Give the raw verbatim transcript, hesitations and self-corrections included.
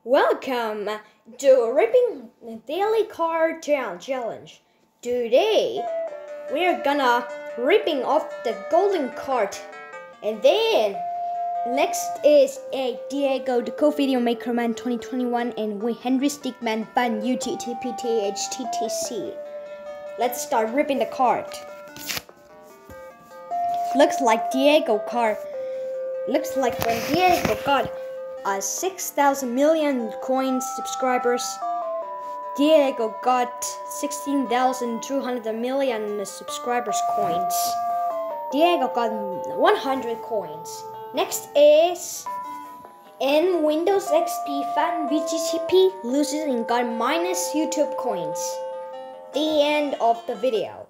Welcome to Ripping Daily Card Challenge. Today we're gonna ripping off the golden card, and then next is a Diego the Co-Video Maker Man twenty twenty-one and we Henry Stickman Fun U T T P T H D T C. Let's start ripping the card. Looks like Diego card. Looks like when Diego got uh, six thousand million coins subscribers, Diego got sixteen thousand two hundred million subscribers coins. Diego got one hundred coins. Next is in Windows X P Fan V G T P loses and got minus YouTube coins. The end of the video.